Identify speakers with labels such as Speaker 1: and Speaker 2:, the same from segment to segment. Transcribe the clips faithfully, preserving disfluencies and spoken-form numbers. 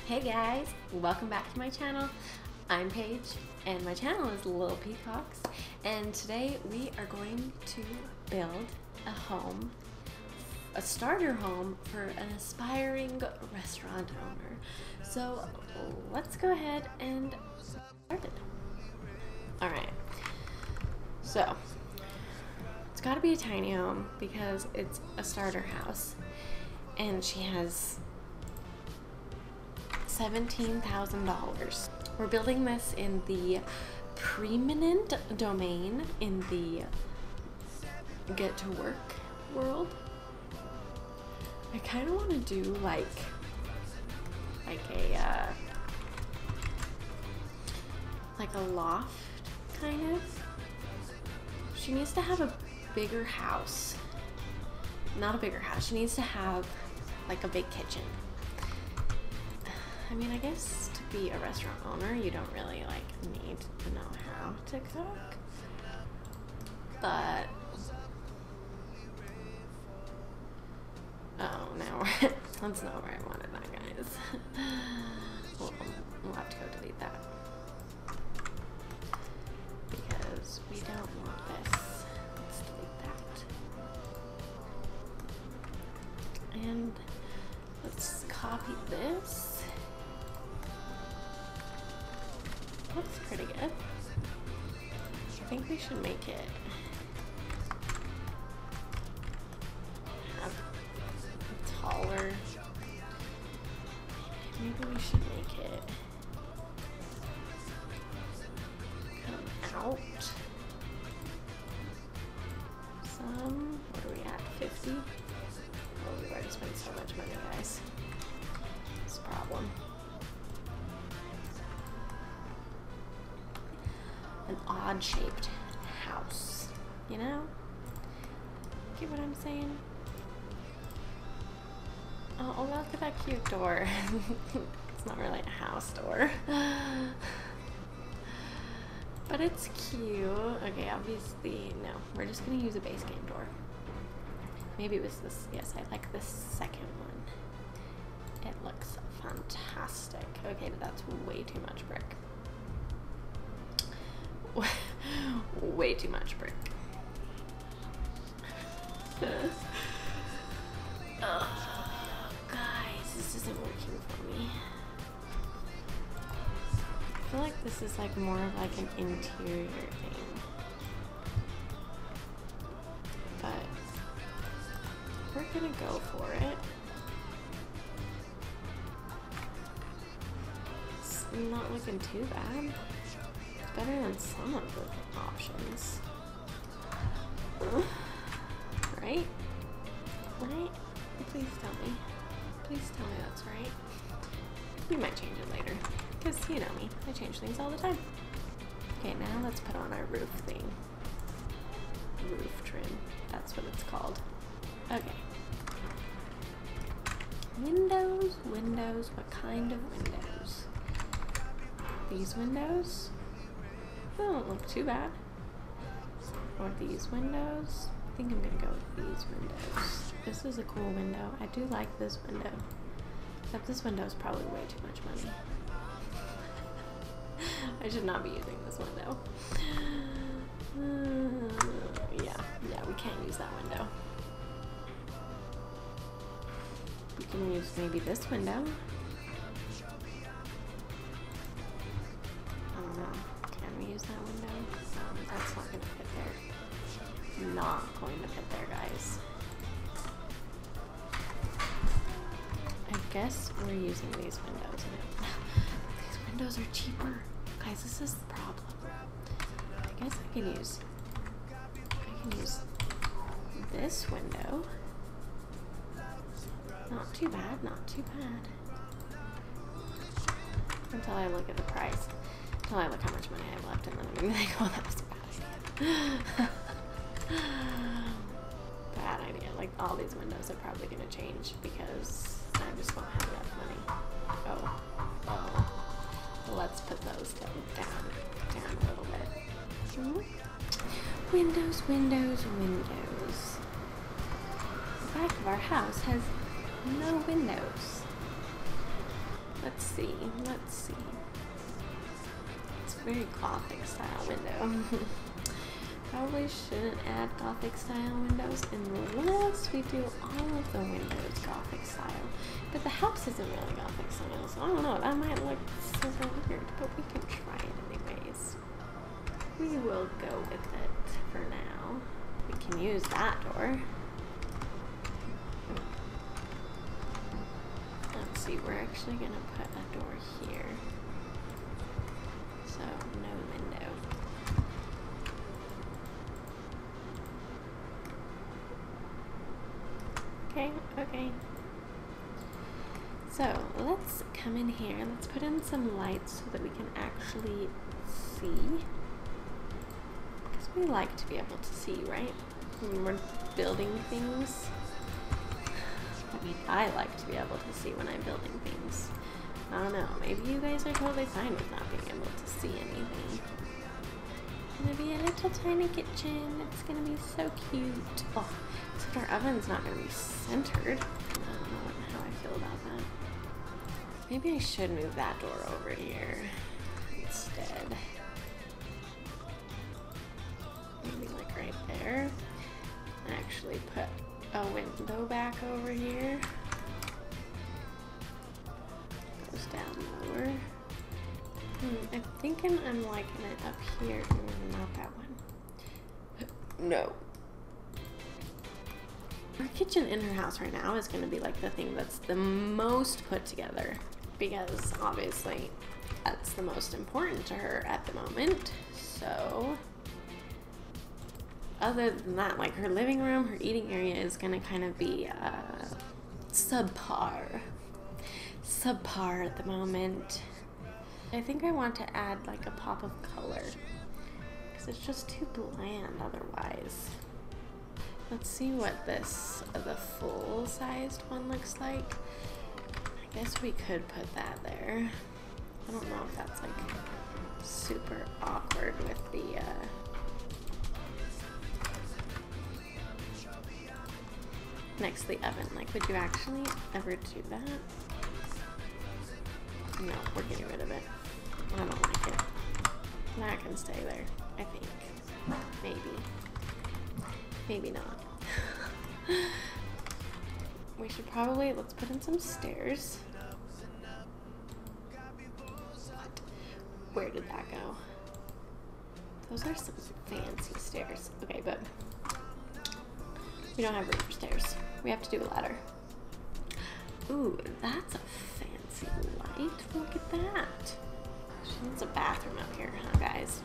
Speaker 1: Hey guys, welcome back to my channel. I'm Paige and my channel is Little Peacocks, and today we are going to build a home, a starter home for an aspiring restaurant owner. So let's go ahead and start it. Alright, so it's got to be a tiny home because it's a starter house and she has seventeen thousand dollars. We're building this in the preeminent domain in the get to work world. I kind of want to do like like a uh, like a loft kind of. She needs to have a bigger house. Not a bigger house. She needs to have like a big kitchen. I mean, I guess to be a restaurant owner, you don't really like need to know how to cook, but oh no, that's not where I wanted that, guys. We'll, we'll have to go delete that because we don't want this. Let's delete that, and let's copy this. Looks pretty good. I think we should make it have taller. Maybe we should make it come out some. What are we at? fifty? Oh, we've already spent so much money, guys. It's a problem. An odd-shaped house, you know? Get what I'm saying? Oh, oh, look at that cute door. It's not really a house door. But it's cute. Okay, obviously, no. We're just gonna use a base game door. Maybe it was this. Yes, I like this second one. It looks fantastic. Okay, but that's way too much brick. Way too much brick. Oh, guys, this isn't working for me. I feel like this is like more of like an interior thing. But we're gonna go for it. It's not looking too bad. Better than some of the options. Uh, right? Right? Please tell me. Please tell me that's right. We might change it later. Because you know me, I change things all the time. Okay, now let's put on our roof thing. Roof trim. That's what it's called. Okay. Windows, windows. What kind of windows? These windows? They don't look too bad. Or these windows. I think I'm gonna go with these windows. This is a cool window. I do like this window. Except this window is probably way too much money. I should not be using this window. Uh, yeah, yeah, we can't use that window. We can use maybe this window. I don't know. Can we use that window? Um, that's not going to fit there. Not going to fit there, guys. I guess we're using these windows. And these windows are cheaper. Guys, this is the problem. I guess I can use... I can use this window. Not too bad, not too bad. Until I look at the price. Until I look how much money I have left, and then I'm gonna be like, oh, that was a bad idea. Bad idea. Like, all these windows are probably gonna change because I just won't have enough money. Oh, oh. Let's put those down, down a little bit. Mm-hmm. Windows, windows, windows. The back of our house has no windows. Let's see. Let's see. It's a very Gothic style window. Probably shouldn't add Gothic style windows unless we do all of the windows Gothic style. But the house isn't really Gothic style, so I don't know. That might look super weird, but we can try it anyways. We will go with it for now. We can use that door. Let's see, we're actually gonna put a door here. So, no window. Okay, okay. So, let's come in here. Let's put in some lights so that we can actually see. Because we like to be able to see, right? When we're building things. I mean, I like to be able to see when I'm building things. I don't know, maybe you guys are totally fine with not being able to see anything. It's gonna be a little tiny kitchen. It's gonna be so cute. Oh, except our oven's not gonna be centered. I don't know how I feel about that. Maybe I should move that door over here instead. Maybe like right there. And actually put a window back over here. Goes down lower. Hmm, I'm thinking I'm liking it up here. Mm, not that one. No. Our kitchen in her house right now is going to be like the thing that's the most put together, because obviously that's the most important to her at the moment. So other than that, like her living room, her eating area is going to kind of be uh, subpar. Subpar at the moment. I think I want to add like a pop of color because it's just too bland otherwise. Let's see what this, uh, the full-sized one looks like. I guess we could put that there. I don't know if that's like super awkward with the uh, next to the oven. Like, would you actually ever do that? No, we're getting rid of it. I don't like it. That can stay there, I think. Maybe. Maybe not. We should probably, let's put in some stairs. What? Where did that go? Those are some fancy stairs. Okay, but we don't have room for stairs. We have to do a ladder. Ooh, that's a fancy light. Look at that. She needs a bathroom up here, huh, guys?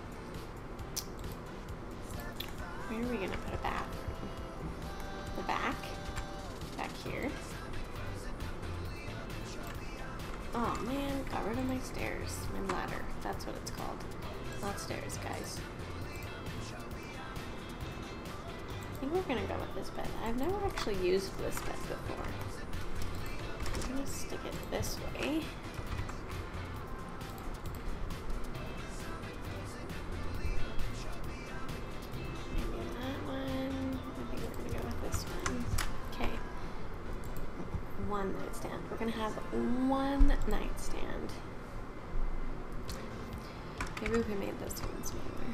Speaker 1: Where are we gonna put a bathroom? The back? Back here? Oh man, got rid of my stairs. My ladder. That's what it's called. Not stairs, guys. I think we're gonna go with this bed. I've never actually used this bed before. I'm gonna stick it this way. Maybe that one. I think we're gonna go with this one. Okay. One nightstand. We're gonna have one nightstand. Maybe we made this one smaller.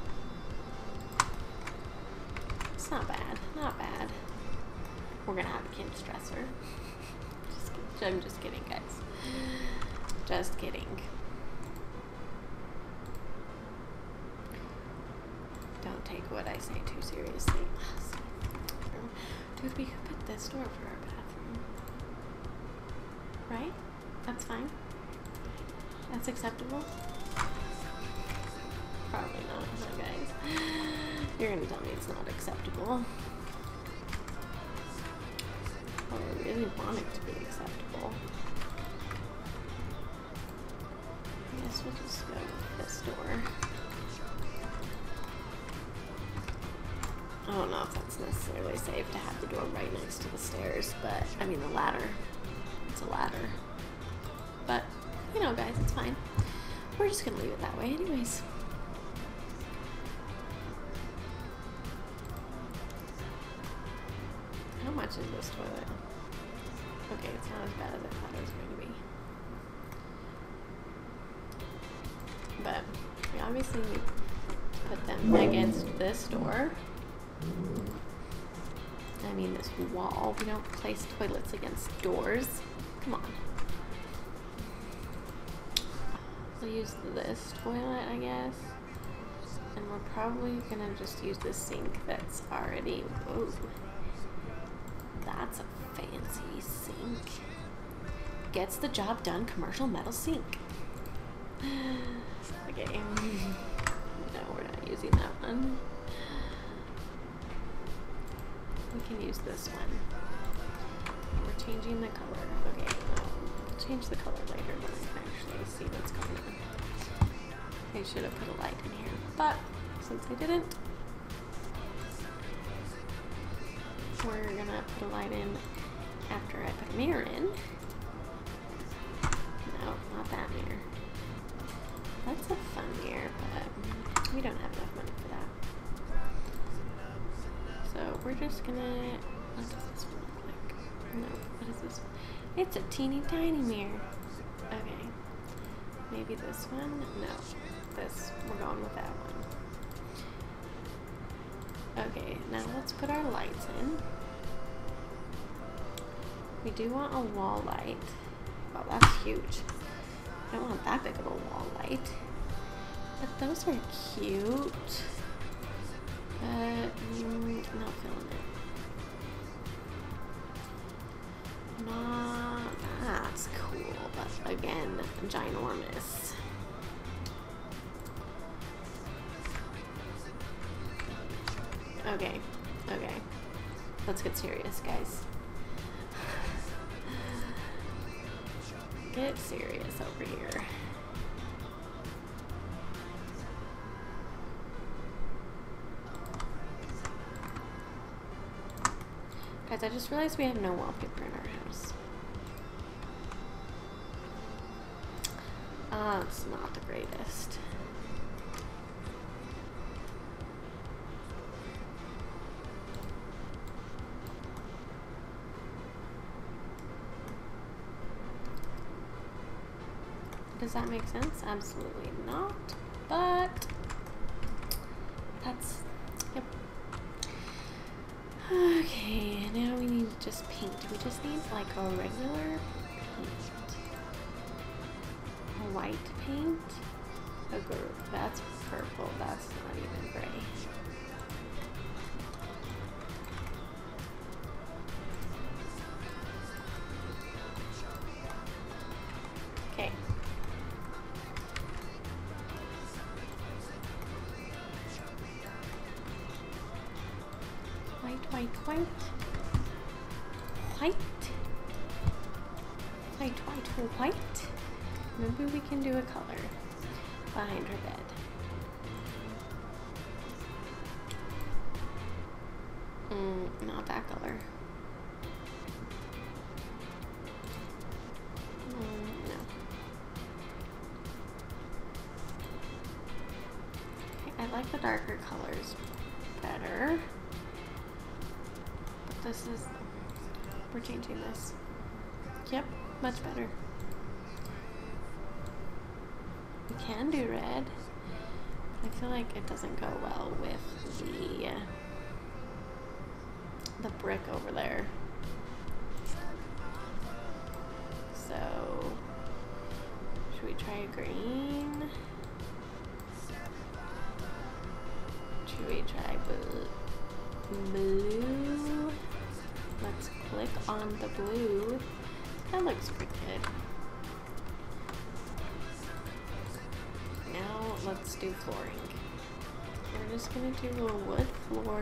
Speaker 1: It's not bad. Not bad. We're gonna have a Kim's dresser. Just kidding. I'm just kidding, guys. Just kidding. Don't take what I say too seriously. Dude, we could put this door for our bathroom. Right? That's fine. That's acceptable? Probably not, huh, guys? You're gonna tell me it's not acceptable. Or I really want it to be acceptable. I guess we'll just go with this door. I don't know if that's necessarily safe to have the door right next to the stairs, but, I mean the ladder. It's a ladder. But, you know guys, it's fine. We're just gonna leave it that way anyways. How much is this toilet? Okay, it's not as bad as I thought it was going to be. obviously we put them against this door. I mean this wall. We don't place toilets against doors. Come on. We'll use this toilet, I guess. And we're probably gonna just use the sink that's already, whoa. That's a fancy sink. Gets the job done, commercial metal sink. Okay. No, we're not using that one. We can use this one. We're changing the color. Okay, um, we'll change the color later when I can actually see what's going on. I should have put a light in here, but since I didn't, we're gonna put a light in after I put a mirror in. No, not that mirror. That's a fun mirror, but we don't have enough money for that. So we're just gonna, what does this one look like? No, what is this one? It's a teeny tiny mirror. Okay, maybe this one? No, this, we're going with that one. Okay, now let's put our lights in. We do want a wall light. Wow, that's huge. I don't want that big of a wall light. But those are cute. But mm, not feeling it. Not, that's cool, but again, ginormous. Okay, okay. Let's get serious, guys. Get serious over here. Guys, I just realized we have no wallpaper in our house. Uh, it's not the greatest. Does that make sense? Absolutely not. But that's, yep. Okay, now we need just paint. We just need like a regular paint. A white paint. A group. That's purple. That's not even gray. Okay. White, white, white. White. White, white, white. Maybe we can do a color behind her bed. Mm, not that color. Mm, no. Okay, I like the darker colors better. But this is, we're changing this. Yep, much better. We can do red. I feel like it doesn't go well with the uh, the brick over there. So should we try green? Should we try blue? Blue? Let's click on the blue. That looks pretty good. Now let's do flooring. We're just gonna do a wood floor.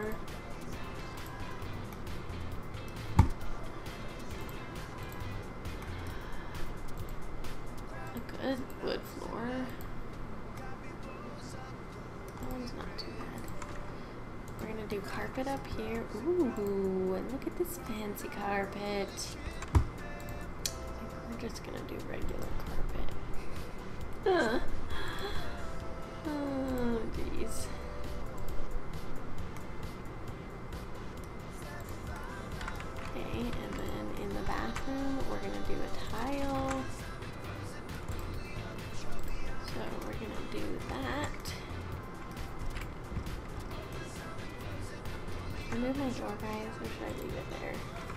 Speaker 1: A good wood floor. That one's not too bad. We're gonna do carpet up here. Ooh, and look at this fancy carpet. We're just gonna do regular carpet. Uh. Oh, geez. Okay, and then in the bathroom, we're gonna do a tile. So we're gonna do that. Should I move my door, guys, or should I leave it there?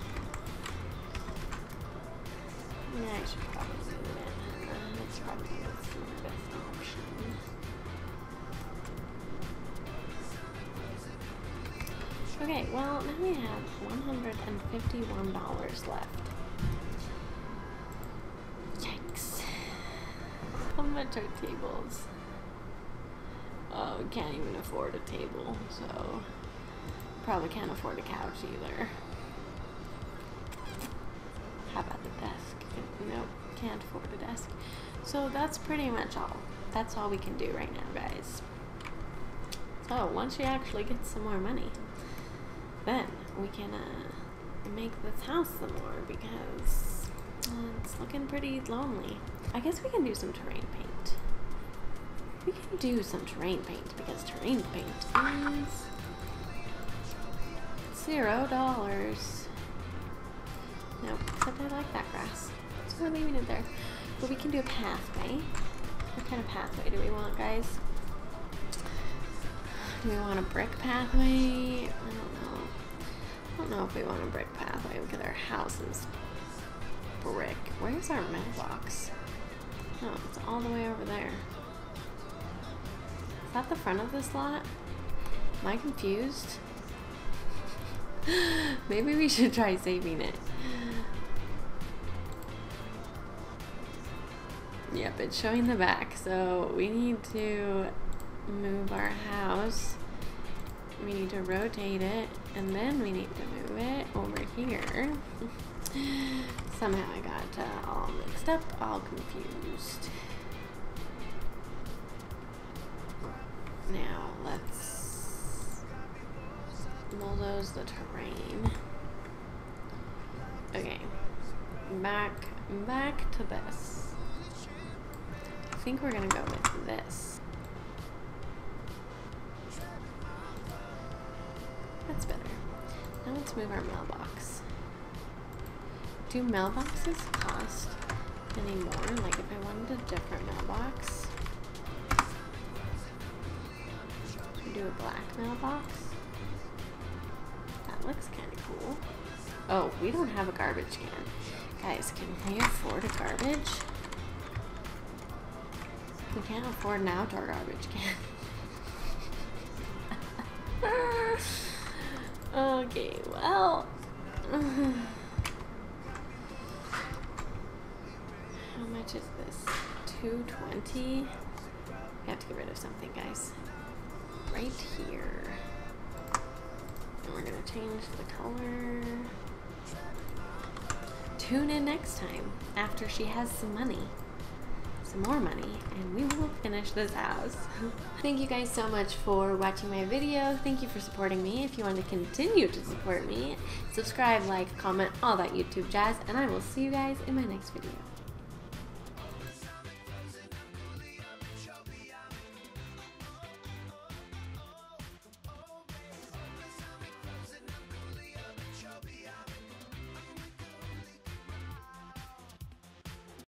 Speaker 1: Yeah, I should probably move it. Um, it's probably the smartest option. Okay, well, now we have one hundred fifty-one dollars left. Yikes. How much are tables? Oh, we can't even afford a table, so probably can't afford a couch either. How about the desk? Nope, can't afford a desk. So that's pretty much all. That's all we can do right now, guys. So once she actually gets some more money, then we can uh, make this house some more, because uh, it's looking pretty lonely. I guess we can do some terrain paint. We can do some terrain paint, because terrain paint is zero dollars. Nope, except I like that grass, so we're leaving it there. But we can do a pathway. What kind of pathway do we want, guys? Do we want a brick pathway? I don't know. I don't know if we want a brick pathway because our house is brick. Where's our mailbox? Oh, it's all the way over there. Is that the front of this lot? Am I confused? Maybe we should try saving it. Yep, it's showing the back, so we need to move our house. We need to rotate it, and then we need to move it over here. Somehow I got uh, all mixed up, all confused. Now let's bulldoze the terrain. Okay, back back to this. I think we're gonna go with this. That's better. Now let's move our mailbox. Do mailboxes cost any more? Like if I wanted a different mailbox, should we do a black mailbox? That looks kind of cool. Oh, we don't have a garbage can. Guys, can we afford a garbage? We can't afford an outdoor garbage can. Okay, well. How much is this? two twenty? We have to get rid of something, guys. Right here. And we're gonna change the color. Tune in next time after she has some money. Some more money, and we will finish this house. Thank you guys so much for watching my video. Thank you for supporting me. If you want to continue to support me, subscribe, like, comment, all that YouTube jazz, and I will see you guys in my next video.